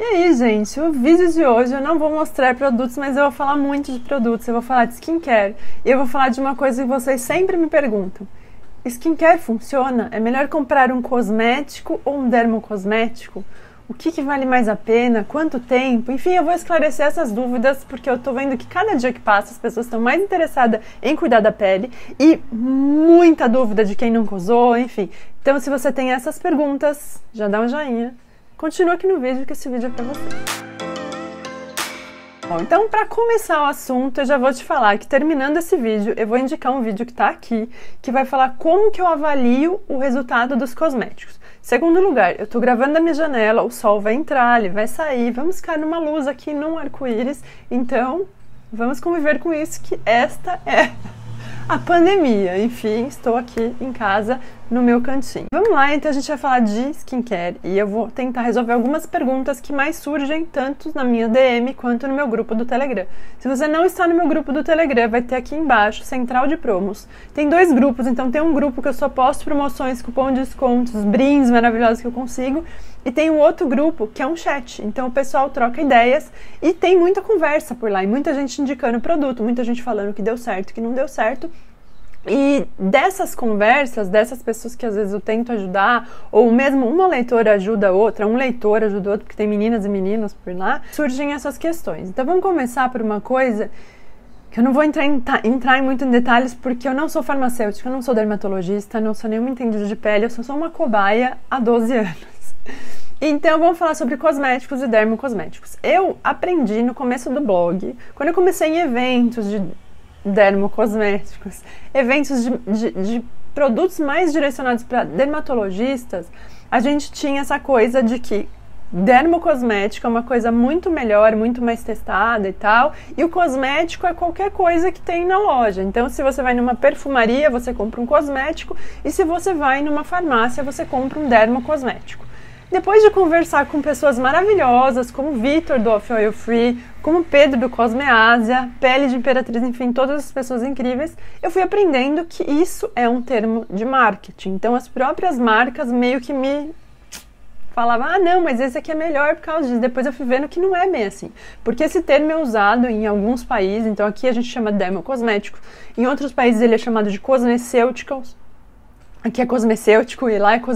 aí, gente, o vídeo de hoje eu não vou mostrar produtos, mas eu vou falar muito de produtos, eu vou falar de skincare e eu vou falar de uma coisa que vocês sempre me perguntam. Skincare funciona? É melhor comprar um cosmético ou um dermocosmético? O que vale mais a pena? Quanto tempo? Enfim, eu vou esclarecer essas dúvidas porque eu tô vendo que cada dia que passa as pessoas estão mais interessadas em cuidar da pele e muita dúvida de quem nunca usou, enfim. Então, se você tem essas perguntas, já dá um joinha. Continua aqui no vídeo que esse vídeo é pra você. Bom, então para começar o assunto, eu já vou te falar que terminando esse vídeo, eu vou indicar um vídeo que tá aqui, que vai falar como que eu avalio o resultado dos cosméticos. Segundo lugar, eu tô gravando da minha janela, o sol vai entrar, ele vai sair, vamos ficar numa luz aqui, num arco-íris, então vamos conviver com isso, que esta é a pandemia. Enfim, estou aqui em casa, no meu cantinho. Vamos lá, então a gente vai falar de skincare e eu vou tentar resolver algumas perguntas que mais surgem tanto na minha DM quanto no meu grupo do Telegram. Se você não está no meu grupo do Telegram, vai ter aqui embaixo, Central de Promos. Tem dois grupos, então tem um grupo que eu só posto promoções, cupom de descontos, brindes maravilhosos que eu consigo, e tem um outro grupo que é um chat, então o pessoal troca ideias e tem muita conversa por lá, e muita gente indicando produto, muita gente falando que deu certo, que não deu certo. E dessas conversas, dessas pessoas que às vezes eu tento ajudar, ou mesmo uma leitora ajuda a outra, um leitor ajuda o outro, porque tem meninas e meninos por lá, surgem essas questões. Então vamos começar por uma coisa que eu não vou entrar muito em detalhes, porque eu não sou farmacêutica, eu não sou dermatologista, não sou nenhuma entendida de pele, eu só sou uma cobaia há 12 anos. Então vamos falar sobre cosméticos e dermocosméticos. Eu aprendi no começo do blog, quando eu comecei em eventos de dermocosméticos, eventos de produtos mais direcionados para dermatologistas, a gente tinha essa coisa de que dermocosmético é uma coisa muito melhor, muito mais testada e tal, e o cosmético é qualquer coisa que tem na loja. Então, se você vai numa perfumaria, você compra um cosmético, e se você vai numa farmácia, você compra um dermocosmético. Depois de conversar com pessoas maravilhosas, como o Vitor do Off Oil Free, como o Pedro do Cosmeásia, Pele de Imperatriz, enfim, todas as pessoas incríveis, eu fui aprendendo que isso é um termo de marketing. Então as próprias marcas meio que me falavam, ah não, mas esse aqui é melhor por causa disso. Depois eu fui vendo que não é bem assim, porque esse termo é usado em alguns países, então aqui a gente chama de dermocosmético, em outros países ele é chamado de cosmeceuticals, aqui é cosmecêutico e lá é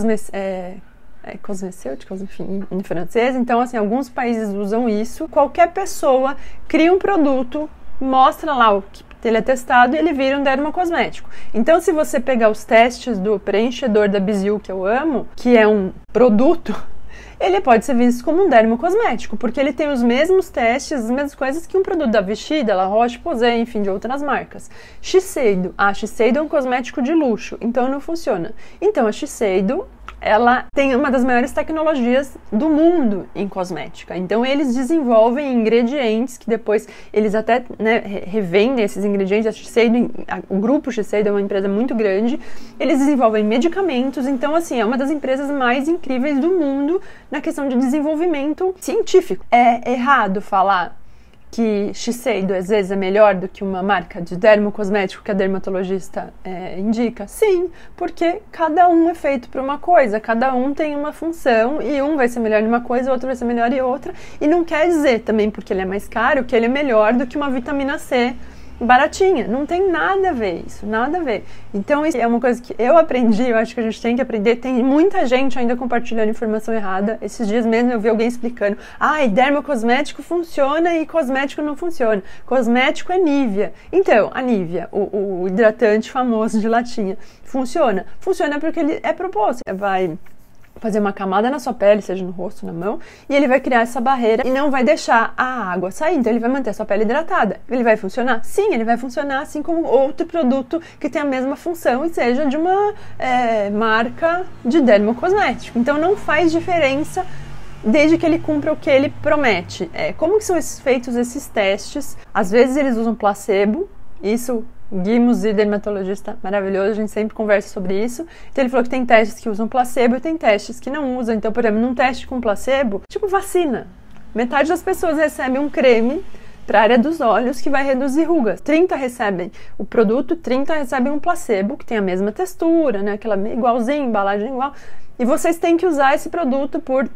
cosmecêuticos, enfim, em francês. Então, assim, alguns países usam isso. Qualquer pessoa cria um produto, mostra lá o que ele é testado e ele vira um dermocosmético. Então, se você pegar os testes do preenchedor da Bisil, que eu amo, que é um produto, ele pode ser visto como um dermocosmético, porque ele tem os mesmos testes, as mesmas coisas que um produto da Vichy, da La Roche-Posay, enfim, de outras marcas. Shiseido. A Shiseido é um cosmético de luxo, então não funciona. Então, a Shiseido, ela tem uma das maiores tecnologias do mundo em cosmética. Então, eles desenvolvem ingredientes que depois eles até revendem esses ingredientes. A Shiseido, o grupo Shiseido é uma empresa muito grande. Eles desenvolvem medicamentos. Então, assim, é uma das empresas mais incríveis do mundo na questão de desenvolvimento científico. É errado falar que Shiseido às vezes é melhor do que uma marca de dermocosmético que a dermatologista indica? Sim, porque cada um é feito para uma coisa, cada um tem uma função e um vai ser melhor em uma coisa, o outro vai ser melhor em outra, e não quer dizer também porque ele é mais caro que ele é melhor do que uma vitamina C baratinha. Não tem nada a ver isso, nada a ver. Então isso é uma coisa que eu aprendi, eu acho que a gente tem que aprender. Tem muita gente ainda compartilhando informação errada. Esses dias mesmo eu vi alguém explicando, dermocosmético funciona e cosmético não funciona. Cosmético é Nivea. Então, a Nivea, o hidratante famoso de latinha, funciona? Funciona porque ele é proposto. Vai fazer uma camada na sua pele, seja no rosto, na mão, e ele vai criar essa barreira e não vai deixar a água sair, então ele vai manter a sua pele hidratada. Ele vai funcionar? Sim, ele vai funcionar assim como outro produto que tem a mesma função e seja de uma marca de dermocosmético. Então não faz diferença desde que ele cumpra o que ele promete. Como que são feitos esses testes? Às vezes eles usam placebo, isso Guimos, e dermatologista maravilhoso, a gente sempre conversa sobre isso. Então ele falou que tem testes que usam placebo e tem testes que não usam. Então, por exemplo, num teste com placebo, tipo vacina, metade das pessoas recebe um creme para a área dos olhos que vai reduzir rugas. 30 recebem o produto, 30 recebem um placebo que tem a mesma textura, né? Aquela igualzinha, embalagem igual. e vocês têm que usar esse produto por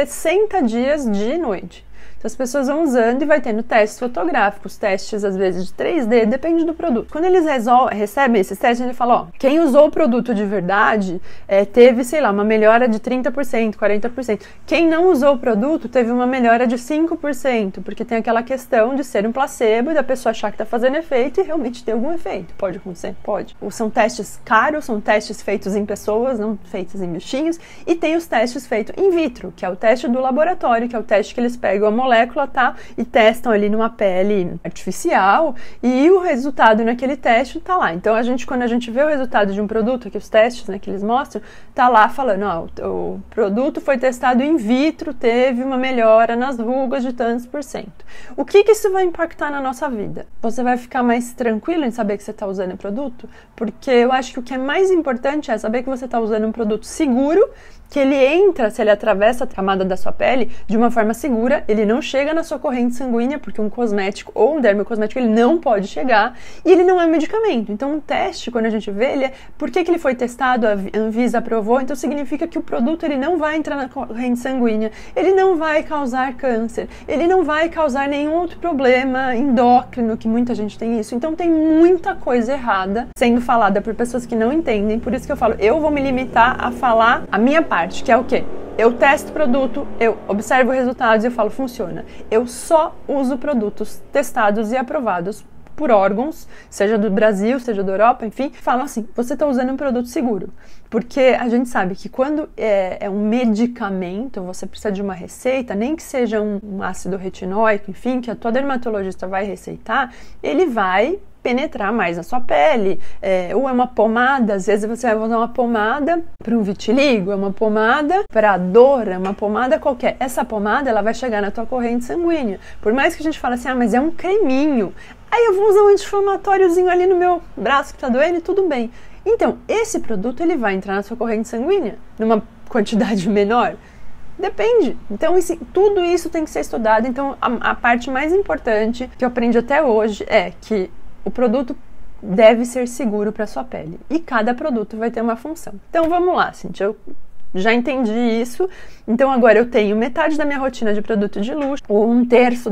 60 dias dia e noite. Então as pessoas vão usando e vai tendo testes fotográficos, testes às vezes de 3D, depende do produto. Quando eles recebem esses testes, ele fala, ó, quem usou o produto de verdade teve, sei lá, uma melhora de 30%, 40%. Quem não usou o produto teve uma melhora de 5%, porque tem aquela questão de ser um placebo e da pessoa achar que tá fazendo efeito e realmente ter algum efeito. Pode acontecer? Pode. São testes caros, são testes feitos em pessoas, não feitos em bichinhos, e tem os testes feitos in vitro, que é o teste do laboratório, que é o teste que eles pegam a molécula, tá, e testam ali numa pele artificial e o resultado naquele teste tá lá. Então quando a gente vê o resultado de um produto, aqui os testes, né, que eles mostram, tá lá falando, ó, o produto foi testado in vitro, teve uma melhora nas rugas de tantos %. O que isso vai impactar na nossa vida? Você vai ficar mais tranquilo em saber que você está usando o produto? Porque eu acho que o que é mais importante é saber que você está usando um produto seguro, que ele entra, se ele atravessa a camada da sua pele de uma forma segura, ele não chega na sua corrente sanguínea, porque um cosmético ou um dermocosmético ele não pode chegar, e ele não é um medicamento. Então um teste, quando a gente vê, ele por que ele foi testado, a Anvisa aprovou, então significa que o produto ele não vai entrar na corrente sanguínea, ele não vai causar câncer, ele não vai causar nenhum outro problema endócrino, que muita gente tem isso. Então tem muita coisa errada sendo falada por pessoas que não entendem, por isso que eu falo, eu vou me limitar a falar a minha parte, que é o quê? Eu testo o produto, eu observo resultados e eu falo, funciona. Eu só uso produtos testados e aprovados por órgãos, seja do Brasil, seja da Europa, enfim, falam assim, você está usando um produto seguro. Porque a gente sabe que quando é um medicamento, você precisa de uma receita, nem que seja um ácido retinóico, enfim, que a tua dermatologista vai receitar, ele vai penetrar mais na sua pele, ou é uma pomada, às vezes você vai usar uma pomada para um vitiligo, é uma pomada para dor, é uma pomada qualquer. Essa pomada, ela vai chegar na tua corrente sanguínea. Por mais que a gente fale assim, mas é um creminho, aí eu vou usar um anti-inflamatóriozinho ali no meu braço que tá doendo e tudo bem. Então, esse produto, ele vai entrar na sua corrente sanguínea, numa quantidade menor? Depende. Então, tudo isso tem que ser estudado. Então, a parte mais importante que eu aprendi até hoje é que o produto deve ser seguro para sua pele. E cada produto vai ter uma função. Então, vamos lá, Cintia. Eu já entendi isso. Então, agora eu tenho metade da minha rotina de produto de luxo, ou um terço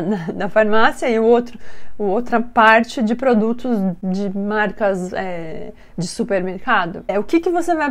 da farmácia e outra parte de produtos de marcas de supermercado. O que você vai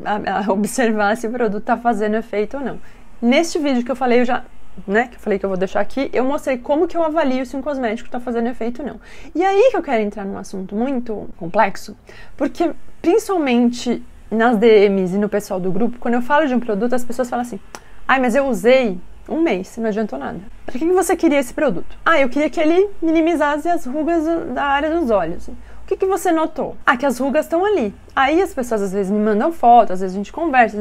observar se o produto está fazendo efeito ou não. Neste vídeo que eu falei, que eu falei que eu vou deixar aqui, eu mostrei como que eu avalio se um cosmético está fazendo efeito ou não. E aí que eu quero entrar num assunto muito complexo, porque principalmente nas DMs e no pessoal do grupo, quando eu falo de um produto, as pessoas falam assim, mas eu usei um mês, não adiantou nada. Para que você queria esse produto? Eu queria que ele minimizasse as rugas da área dos olhos. O que você notou? Que as rugas estão ali. Aí as pessoas às vezes me mandam foto, às vezes a gente conversa,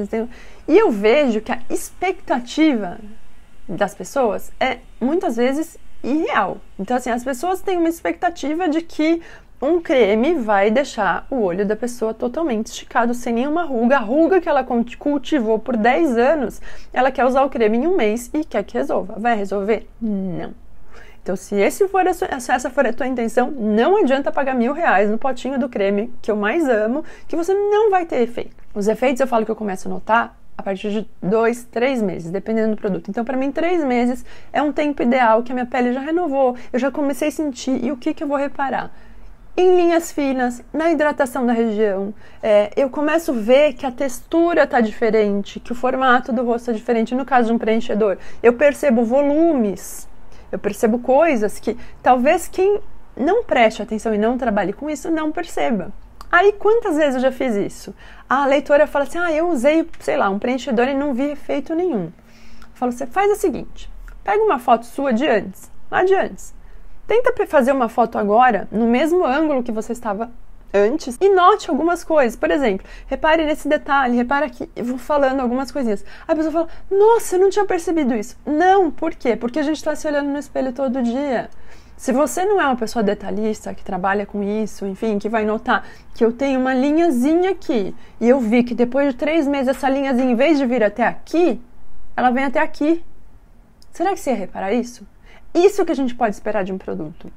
e eu vejo que a expectativa das pessoas é muitas vezes irreal. Então assim, as pessoas têm uma expectativa de que um creme vai deixar o olho da pessoa totalmente esticado, sem nenhuma ruga. A ruga que ela cultivou por 10 anos, ela quer usar o creme em um mês e quer que resolva. Vai resolver? Não. Então, se essa for a tua intenção, não adianta pagar R$1.000 no potinho do creme, que eu mais amo, que você não vai ter efeito. Os efeitos eu falo que eu começo a notar a partir de 2, 3 meses, dependendo do produto. Então, para mim, 3 meses é um tempo ideal que a minha pele já renovou, eu já comecei a sentir. E o que eu vou reparar? Em linhas finas, na hidratação da região, eu começo a ver que a textura está diferente, que o formato do rosto é diferente. No caso de um preenchedor, eu percebo volumes, eu percebo coisas que talvez quem não preste atenção e não trabalhe com isso não perceba. Aí, quantas vezes eu já fiz isso? A leitora fala assim, eu usei, sei lá, um preenchedor e não vi efeito nenhum. Eu falo, você faz o seguinte, pega uma foto sua de antes, lá de antes. Tenta fazer uma foto agora, no mesmo ângulo que você estava antes, e note algumas coisas. Por exemplo, repare nesse detalhe, repare aqui, eu vou falando algumas coisinhas. Aí a pessoa fala, nossa, eu não tinha percebido isso. Não, por quê? Porque a gente está se olhando no espelho todo dia. Se você não é uma pessoa detalhista, que trabalha com isso, enfim, que vai notar que eu tenho uma linhazinha aqui, e eu vi que depois de 3 meses essa linhazinha, em vez de vir até aqui, ela vem até aqui. Será que você ia reparar isso? Isso que a gente pode esperar de um produto.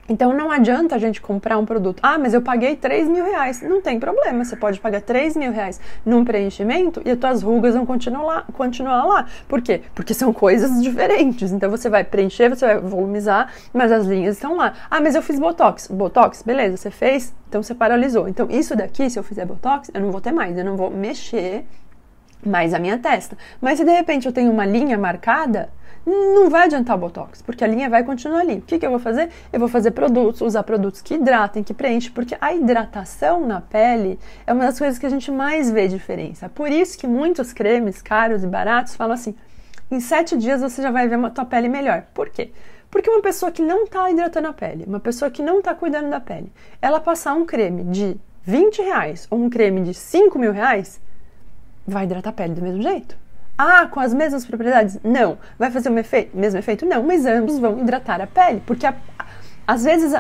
Então não adianta a gente comprar um produto. Ah, mas eu paguei 3 mil reais. Não tem problema, você pode pagar 3 mil reais num preenchimento e as tuas rugas vão continuar lá. Por quê? Porque são coisas diferentes. Então você vai preencher, você vai volumizar, mas as linhas estão lá. Ah, mas eu fiz Botox. Botox, beleza, você fez, então você paralisou. Então isso daqui, se eu fizer Botox, eu não vou ter mais, eu não vou mexer mais a minha testa. Mas se de repente eu tenho uma linha marcada, não vai adiantar o Botox, porque a linha vai continuar ali. O que eu vou fazer? Eu vou fazer produtos, usar produtos que hidratem, que preenchem, porque a hidratação na pele é uma das coisas que a gente mais vê diferença. Por isso que muitos cremes caros e baratos falam assim, em 7 dias você já vai ver a tua pele melhor. Por quê? Porque uma pessoa que não está hidratando a pele, uma pessoa que não está cuidando da pele, ela passar um creme de 20 reais ou um creme de 5 mil reais, vai hidratar a pele do mesmo jeito. Ah, com as mesmas propriedades? Não. Vai fazer o mesmo efeito? Não, mas ambos vão hidratar a pele, porque às vezes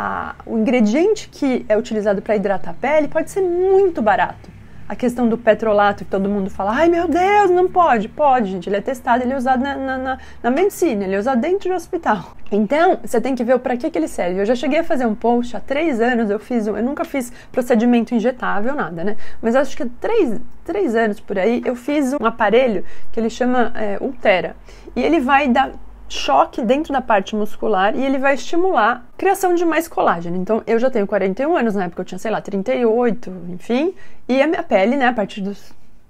o ingrediente que é utilizado para hidratar a pele pode ser muito barato. A questão do petrolato que todo mundo fala, ai meu Deus, não pode. Pode, gente, ele é testado, ele é usado na medicina, ele é usado dentro do hospital. Então, você tem que ver para que ele serve. Eu já cheguei a fazer um post há 3 anos, eu nunca fiz procedimento injetável, nada, né? Mas acho que há 3 anos por aí, eu fiz um aparelho que ele chama Ultera. E ele vai dar choque dentro da parte muscular e ele vai estimular a criação de mais colágeno. Então, eu já tenho 41 anos, na época eu tinha, sei lá, 38, enfim, e a minha pele, né, a partir dos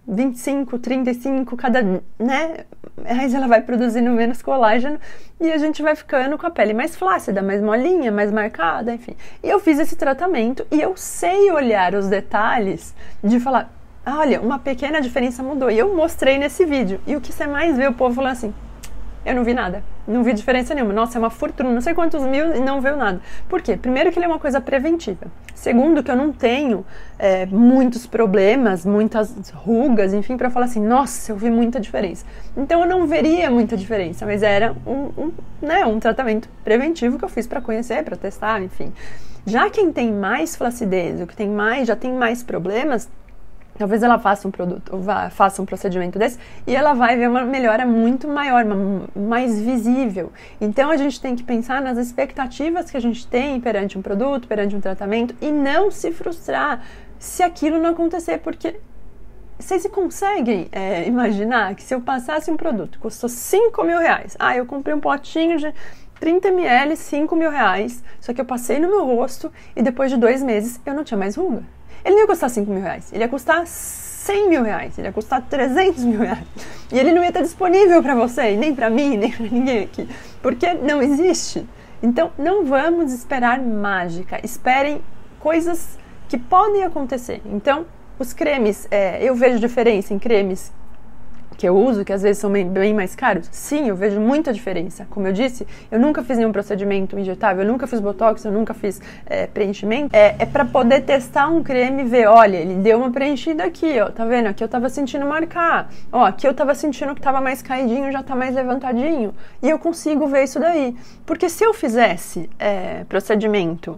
25, 35, cada, né, mais ela vai produzindo menos colágeno e a gente vai ficando com a pele mais flácida, mais molinha, mais marcada, enfim. E eu fiz esse tratamento e eu sei olhar os detalhes de falar, olha, uma pequena diferença mudou. E eu mostrei nesse vídeo. E o que você mais vê o povo falando assim, eu não vi nada, não vi diferença nenhuma. Nossa, é uma fortuna, não sei quantos mil e não veio nada. Por quê? Primeiro que ele é uma coisa preventiva. Segundo que eu não tenho muitos problemas, muitas rugas, enfim, para falar assim, nossa, eu vi muita diferença. Então eu não veria muita diferença, mas era um tratamento preventivo que eu fiz para conhecer, para testar, enfim. Já quem tem mais flacidez, o que já tem mais problemas, talvez ela faça faça um procedimento desse e ela vai ver uma melhora muito maior, mais visível. Então a gente tem que pensar nas expectativas que a gente tem perante um produto, perante um tratamento e não se frustrar se aquilo não acontecer, porque vocês conseguem imaginar que se eu passasse um produto que custou 5 mil reais, eu comprei um potinho de 30 ml, 5 mil reais, só que eu passei no meu rosto e depois de 2 meses eu não tinha mais ruga. Ele não ia custar 5 mil reais, ele ia custar 100 mil reais, ele ia custar 300 mil reais. E ele não ia estar disponível para você, nem para mim, nem para ninguém aqui, porque não existe. Então, não vamos esperar mágica, esperem coisas que podem acontecer. Então, os cremes, eu vejo diferença em cremes que eu uso, que às vezes são bem mais caros. Sim, eu vejo muita diferença. Como eu disse, eu nunca fiz nenhum procedimento injetável, eu nunca fiz botox, eu nunca fiz preenchimento. É para poder testar um creme e ver, olha, ele deu uma preenchida aqui, ó, tá vendo? Aqui eu tava sentindo marcar, ó, aqui eu tava sentindo que tava mais caidinho, já tá mais levantadinho. E eu consigo ver isso daí. Porque se eu fizesse procedimento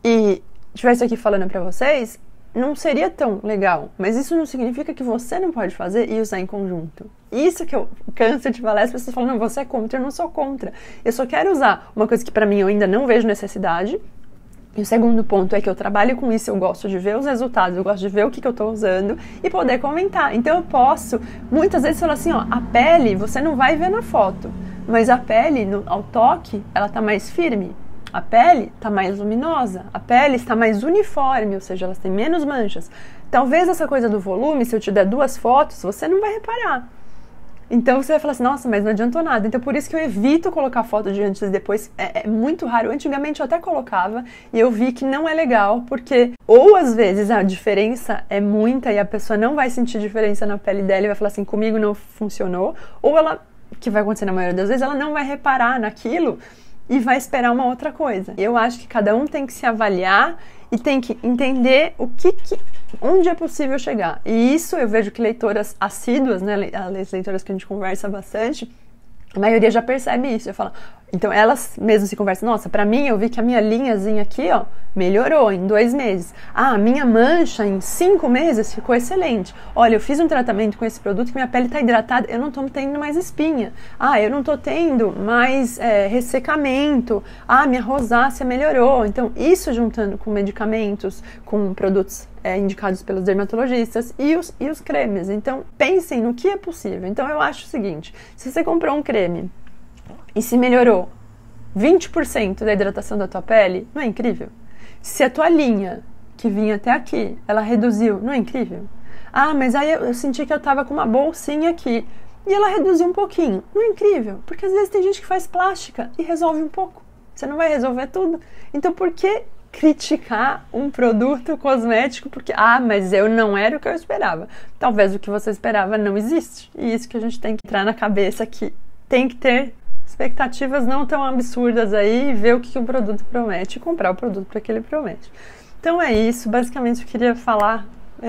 e estivesse aqui falando pra vocês, não seria tão legal, mas isso não significa que você não pode fazer e usar em conjunto. Isso que eu canso de falar, as pessoas falam, não, você é contra, eu não sou contra. Eu só quero usar uma coisa que pra mim eu ainda não vejo necessidade. E o segundo ponto é que eu trabalho com isso, eu gosto de ver os resultados, eu gosto de ver o que eu tô usando e poder comentar. Então eu posso, muitas vezes, falar assim, ó, a pele você não vai ver na foto, mas a pele, ao toque, ela tá mais firme. A pele está mais luminosa, a pele está mais uniforme, ou seja, elas têm menos manchas. Talvez essa coisa do volume, se eu te der 2 fotos, você não vai reparar. Então você vai falar assim, nossa, mas não adiantou nada. Então por isso que eu evito colocar foto de antes e depois, é muito raro. Antigamente eu até colocava e eu vi que não é legal, porque ou às vezes a diferença é muita e a pessoa não vai sentir diferença na pele dela e vai falar assim, comigo não funcionou, ou ela, que vai acontecer na maioria das vezes, ela não vai reparar naquilo e vai esperar uma outra coisa. Eu acho que cada um tem que se avaliar e tem que entender onde é possível chegar. E isso eu vejo que leitoras assíduas, né, as leitoras que a gente conversa bastante, a maioria já percebe isso. Eu falo, Então elas mesmas se conversam, nossa, pra mim eu vi que a minha linhazinha aqui, ó, melhorou em 2 meses. Ah, a minha mancha em 5 meses ficou excelente. Olha, eu fiz um tratamento com esse produto que minha pele tá hidratada, eu não tô tendo mais espinha. Ah, eu não tô tendo mais ressecamento. Ah, minha rosácea melhorou. Então isso juntando com medicamentos, com produtos indicados pelos dermatologistas e os cremes. Então pensem no que é possível. Então eu acho o seguinte, se você comprou um creme e se melhorou 20% da hidratação da tua pele, não é incrível? Se a tua linha, que vinha até aqui, ela reduziu, não é incrível? Ah, mas aí eu senti que eu tava com uma bolsinha aqui e ela reduziu um pouquinho, não é incrível? Porque às vezes tem gente que faz plástica e resolve um pouco. Você não vai resolver tudo. Então por que criticar um produto cosmético porque, mas eu não era o que eu esperava? Talvez o que você esperava não existe. E isso que a gente tem que entrar na cabeça que tem que ter expectativas não tão absurdas aí e ver o que o produto promete e comprar o produto para que ele promete. Então é isso, basicamente eu queria falar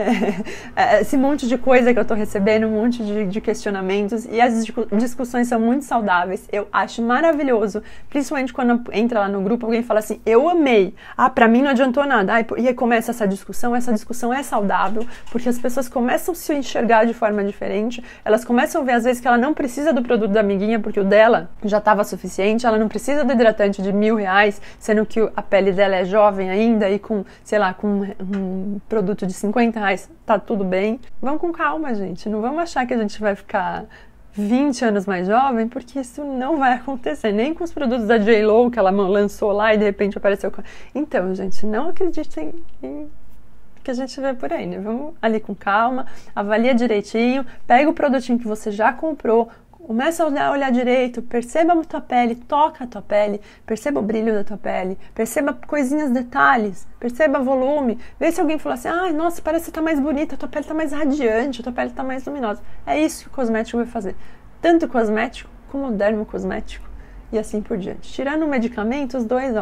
esse monte de coisa que eu tô recebendo, um monte de questionamentos, e as discussões são muito saudáveis. Eu acho maravilhoso, principalmente quando entra lá no grupo, alguém fala assim, eu amei, pra mim não adiantou nada, e aí começa essa discussão é saudável, porque as pessoas começam a se enxergar de forma diferente, elas começam a ver às vezes que ela não precisa do produto da amiguinha, porque o dela já estava suficiente, ela não precisa do hidratante de R$1.000, sendo que a pele dela é jovem ainda, e com, sei lá, com um produto de R$50, tá tudo bem. Vamos com calma, gente. Não vamos achar que a gente vai ficar 20 anos mais jovem, porque isso não vai acontecer. Nem com os produtos da J.Lo que ela lançou lá e de repente apareceu. Então, gente, não acreditem em que a gente vê por aí, né? Vamos ali com calma, avalia direitinho, pega o produtinho que você já comprou, começa a olhar direito, perceba a tua pele, toca a tua pele, perceba o brilho da tua pele, perceba coisinhas, detalhes, perceba volume, vê se alguém falou assim, nossa, parece que tá mais bonita, a tua pele tá mais radiante, a tua pele tá mais luminosa. É isso que o cosmético vai fazer. Tanto o cosmético como o dermocosmético e assim por diante. Tirando o medicamento, os dois,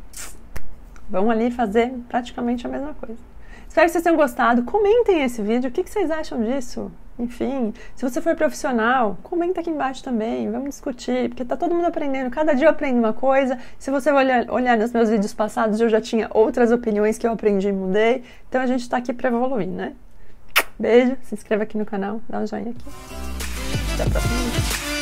vão ali fazer praticamente a mesma coisa. Espero que vocês tenham gostado. Comentem esse vídeo, o que vocês acham disso? Enfim, se você for profissional, comenta aqui embaixo também, vamos discutir, porque tá todo mundo aprendendo, cada dia eu aprendo uma coisa. Se você olhar nos meus vídeos passados, eu já tinha outras opiniões que eu aprendi e mudei, então a gente tá aqui pra evoluir, né? Beijo, se inscreva aqui no canal, dá um joinha aqui. Até a próxima.